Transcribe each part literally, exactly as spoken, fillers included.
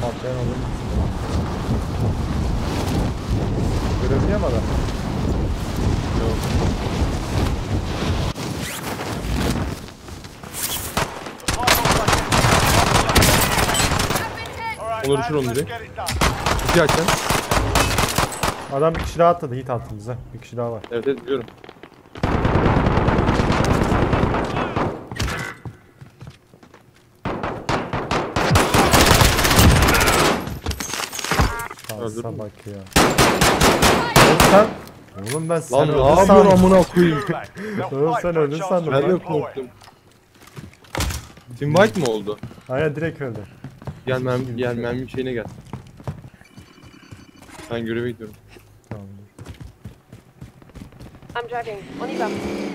Patlayan olur. Görebiliyor mu adam? Yok. Olur onu direkt. İki açan. Adam bir kişi daha atladı hit altımıza. Bir kişi daha var. Evet evet biliyorum. Kalsa bak ya. Oğlum sen... Oğlum ben sen Lan ne öldün yapıyorsun sandım. amına koyayım? Oğlum sen öldün sandım. Ben Ben de korktum. Team White mı oldu? Aynen direkt öldü. Gel mermi, gel mermi şeyine gel. Ben göreve gidiyorum. Tamamdır. I'm driving. On y va.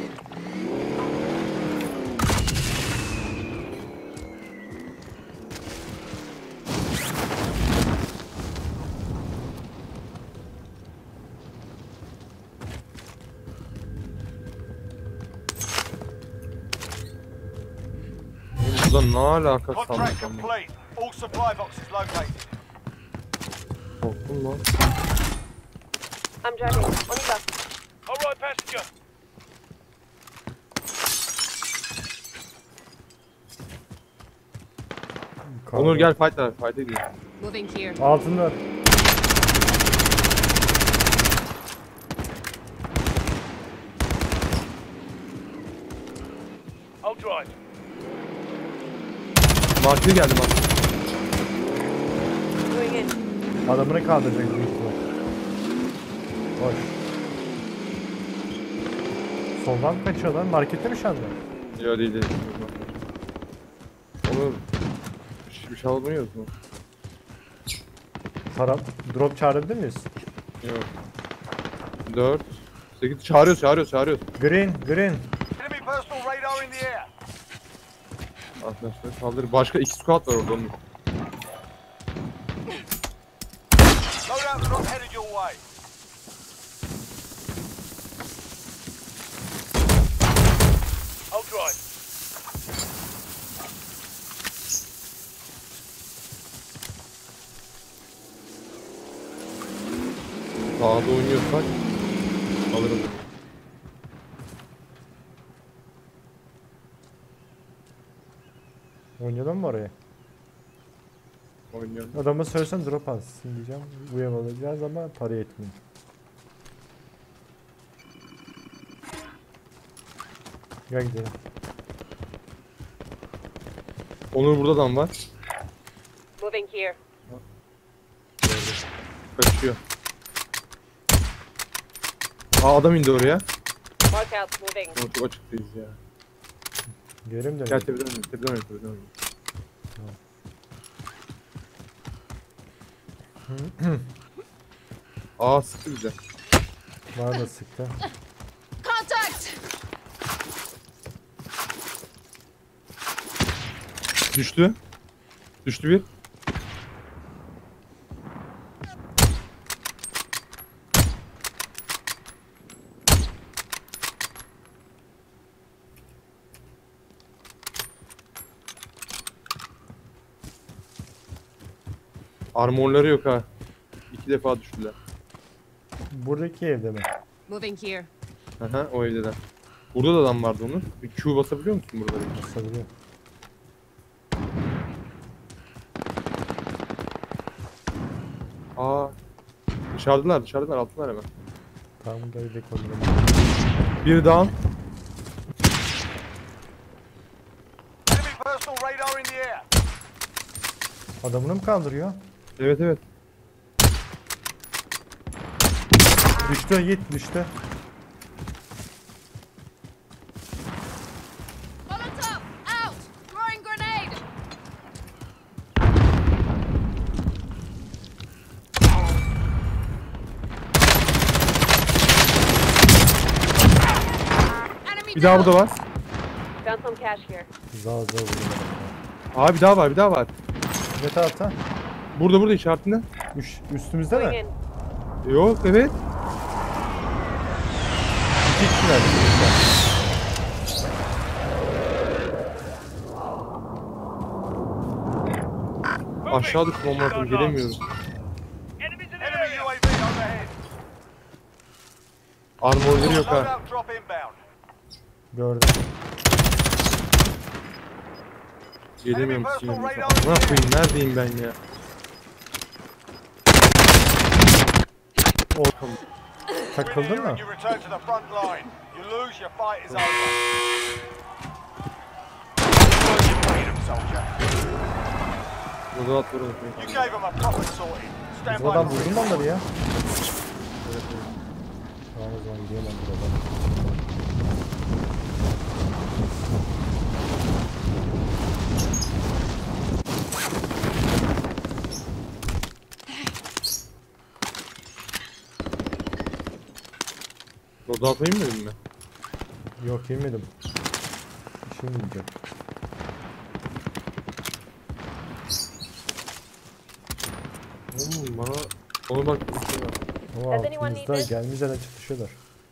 Burada ne alaka Contract sandım. complete. All supply boxes located. Korktum lan. I'm driving. On y va. All right, passenger. Onur gel fight ver, fight ediyor. Moving here. Altında. I'll drive. Martı geldi bak. Going in. Adamını kaldıracak büyük ihtimal. Hoş. Soldan mı kaçıyorlar? Markette mi şu anda? Ya değil değil. Onur. Bir şey almıyor musun? Para, drop çağırabilir miyiz? Yok. dört. sekiz çağırıyoruz çağırıyoruz çağırıyoruz. Green, green. Enemy personal radar in the air. Arkadaşlar kaldır. Başka iki squad var orada Onur. Loadout drop headed your way. I'll drive. Sağda oynuyorsak alırız. Oynayalım mı oraya? Oynayalım. Adama söylesen drop alsın diyeceğim. Bu ev alacağız ama para yetmiyor. Gel gidelim. Onur burada adam var. Moving here. Kaçıyor. Aa adam indi oraya. Mark out. Moving. Onur çok açıktayız ya. Gelelim de. Gel tepeden oynayalım. Tepeden oynayalım. Tepeden oynayalım. Aa sıktı bize. Bana da sıktı. Contact. Düştü. Düştü bir. Armorları yok ha. İki defa düştüler. Buradaki evde mi? Moving here. Aha o evdeler. Burada da adam vardı Onur. Bir Q basabiliyor musun burada? Basabiliyor. Aa. Dışarıdalar dışarıdalar altılar hemen. Tamam da bir konuda. Bir down. Enemy personal radar in the air. Adamını mı kaldırıyor? Evet evet. Düştü Yiğit düştü. Molotov. Out. Throwing grenade. Enemy Bir daha down. burada var. Found some cash here. Zağ zağ vuruyor. Aa bir daha var bir daha var. Ne tarafta? Burada burada işaretinde. Üş, üstümüzde Going mi? in. Yok evet. İki kişiler. üstümüzde. Aşağı düştüm amına koyayım, gelemiyorum. Enemy U A V overhead. Armorları yok ha. Loadout drop inbound. Gördüm. Gelemiyorum sizin yanınıza. Amına koyayım, neredeyim ben ya? Ortam. Takıldın Win here mı? and you return to the front line. You lose, your fight is over. Freedom, soldier. Burada at vurun. You gave them a proper sorting. Stand Bu adam by. vurdu mu onları ya? Tamam o zaman gidemem buradan. Roda atayım mı dedim mi? Yok yemedim. İşim yiyecek. Oğlum bana... Ona bak bir şey var. Ama Does anyone need altımızda this? gelmeyeceğine çıkışıyorlar.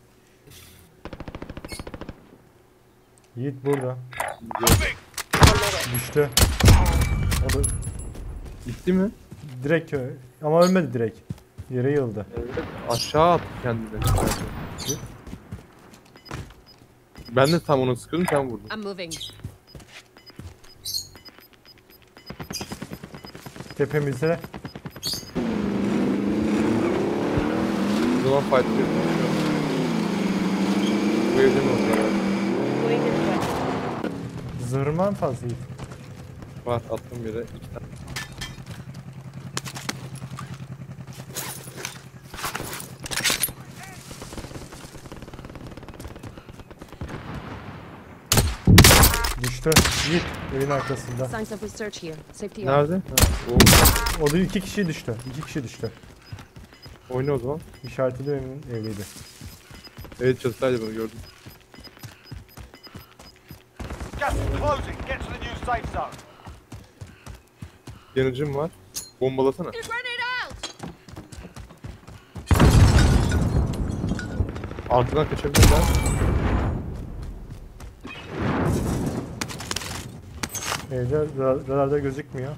Yiğit burada. Düştü. O da Gitti mi? direkt ö- ama ölmedi direkt. Yere yıldı. Evet. Aşağı attı kendini. Ben de tam onu sıkıyordum, sen vurdun. I'm moving. Tepemizde O zaman fight ediyorum. Bu evde mi olacak? Going this way. zırhman fazla Yiğit. Var, attım bir yere. İki tane. Düştü. Yiğit evin arkasında. Signs of research here. Safety off. Nerede? Ha, o. O da iki kişi düştü. İki kişi düştü. Oyna o zaman. İşaretli evin evliydi. Evet, çatısaydı bunu gördüm. Gas is closing. Get to the new safe zone. Yanıcım var. Bombalasana. Grenade out! Arkadan kaçabilirler. Evde ra- radarda gözükmüyor.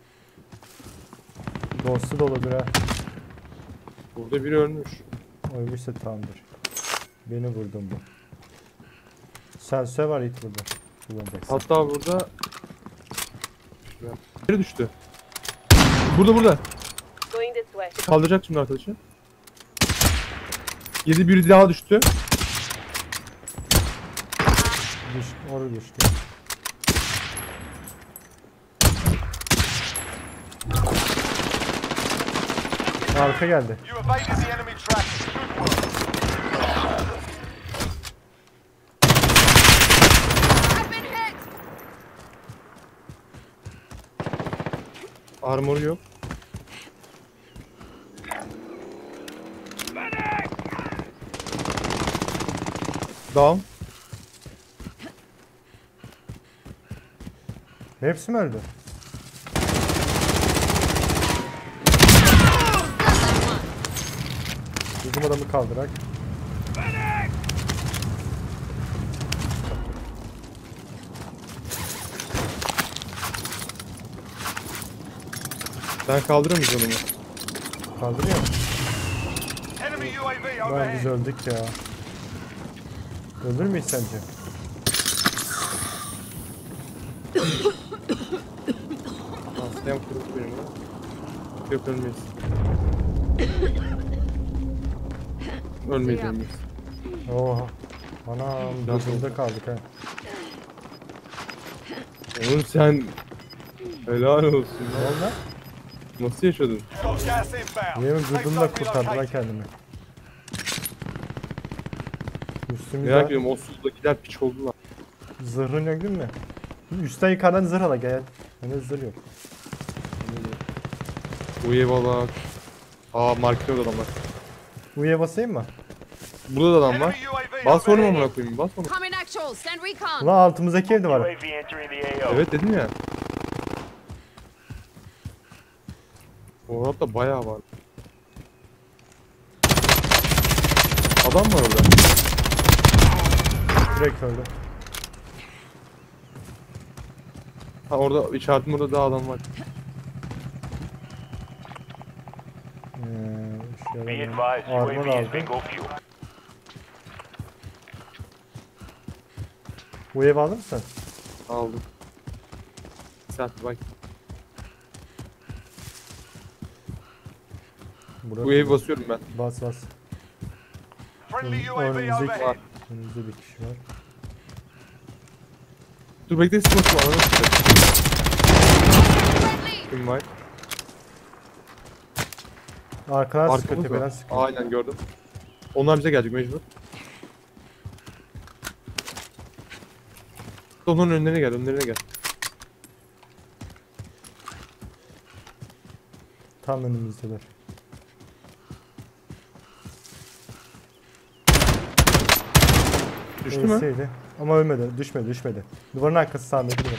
Dostu da olabilir ha. Burada biri ölmüş. Ölmüşse tamamdır. Beni vurdun bu. Sensör var Yiğit burada. Kullanacaksın. Hatta burada... Biri düştü. Burada burada. Going this way. Kaldıracak şimdi arkadaşı. Yedi biri daha düştü. Düş, oraya düştü. Arka geldi. You evaded the enemy track. Good work. I've been hit! Armoru yok. Down. Hepsi mi öldü? Bizim adamı kaldırak. Sen kaldırır mısın onu? Kaldırıyor mu? Enemy U A V Lan biz overhead. öldük ya. Ölür müyüz sence? Aslan kırık benim ya. Yok, ölmeyiz. Ölmeyiz, ölmeyiz. Oha. Anam Nasıl gözümde oldu? kaldık ha. Oğlum sen... Helal olsun Ne lan. oldu lan? Nasıl yaşadın? You got gas inbound. Yemin Safe gözümle zone kurtardı lan relocated. kendimi. Üstümüzde Merak ediyorum, o sudakiler piç oldu lan. zırhın yok değil mi? Üstten yukarıdan zırh ala gel. Hani zırh yok. Uye bak. Aa, markete adam var. U'ya basayım mı? Burada da adam var. Enemy U A V Bas onu overhead. amına koyayım, bas onu. Coming actual. Send recon. Ulan altımızdaki evde var. Evet dedim ya. Orada bayağı var. Adam var orada. Direkt öldü. Ha, orada işaretim, orada daha adam var. Be advised, U A Armor V is aldım. bingo fuel. Bu ev alır mısın? Aldım. Saat bak. Burası. Bu evi basıyorum ben. Bas bas. Friendly U A V Önümüzdeki overhead. var. Önümüzde bir kişi var. Dur bekle smoke var. Ananı sikeyim. Friendly! Kim var? Arkadan sıkıyor, Arkamız tepeden var. sıkıyor. Aynen gördüm. Onlar bize gelecek mecbur. Onların önlerine gel, önlerine gel. Tam önümüzdeler. Düştü mü? E'siydi. Ama ölmedi. Düşmedi, düşmedi. Duvarın arkası sağındaki duvarın.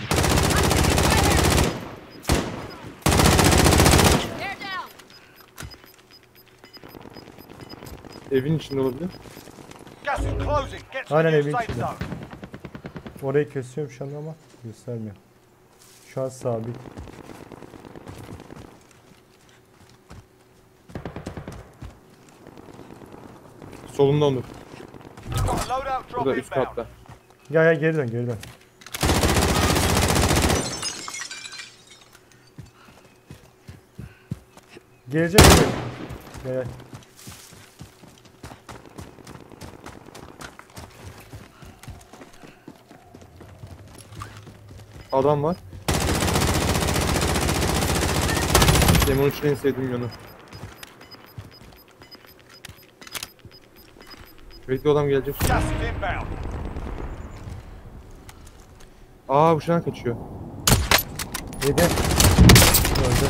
They're down! Evin içinde olabilir. Gas is closing. Get to Aynen, the new evin safe içinde. zone. Orayı kesiyorum şu an ama göstermiyor. Şu an sabit. Solunda Onur. Got a loadout drop Burada üst inbound. katta. Gel gel geri dön, geri dön. Gelecek mi? Gel gel. Adam var. Demon için en sevdiğim yanı. Bekle adam gelecek. Gas is inbound. Aa bu şuradan kaçıyor. Yedi. Öldü.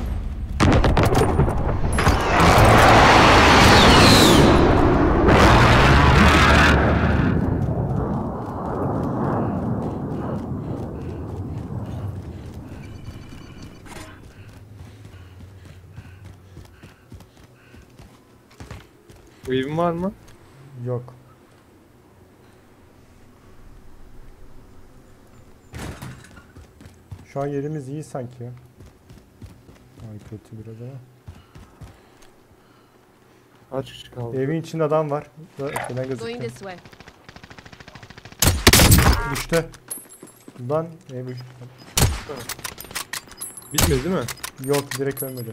Bu evin var mı? Yok. Şu an yerimiz iyi sanki ya. Ay kötü biraz ama. Kaç kişi kaldı? Evin içinde adam var. Şuradan Going gözüküyor. this way. Düştü. Lan ev Bitmedi değil mi? yok, direkt ölmedi.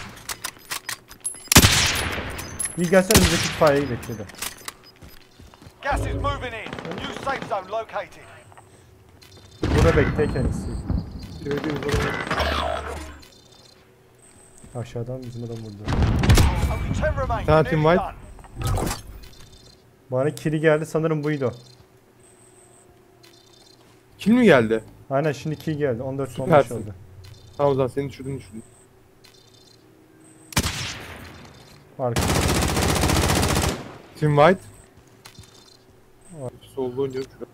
İyi gelsene, bizdeki itfaiyeye gidelim şurada. Gas is moving in. New safe zone located. Burada bekle kendisi. Evet, evet, evet. Aşağıdan bizim adam vurdu. Only ten remain. Tamam, Nearly team white. done. Bana kili geldi, sanırım buydu. Kim mi geldi? Aynen, şimdi kill geldi. on dört on beş Süpersin. oldu. Tamam o zaman seni düşürdüm düşürdüm. Arka. Team White. Solda oynuyorum şurada.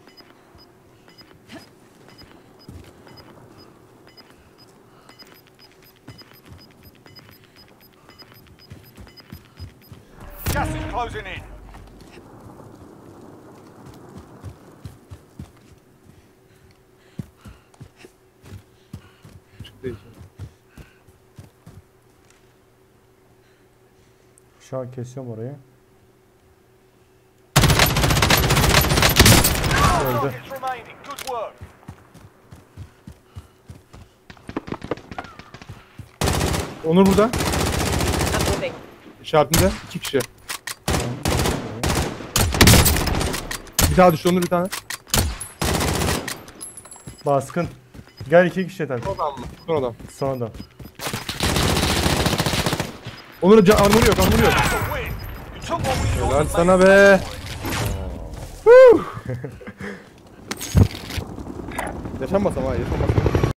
Gas is closing in. Çıktı işte. Şu an kesiyorum orayı. Öldü. Targets remaining. Good work. Onur burada. I'm moving. İşaretinde. iki kişi. Bir daha düştü Onur bir tane. Baskın. Gel, iki kişi yeter. Son adam mı? Son adam. Son adam. Onur'un ca- armoru yok, armoru yok. The win. You took what was yours Lan and sana made be. Yaşanmasam ha, yaşanmasam.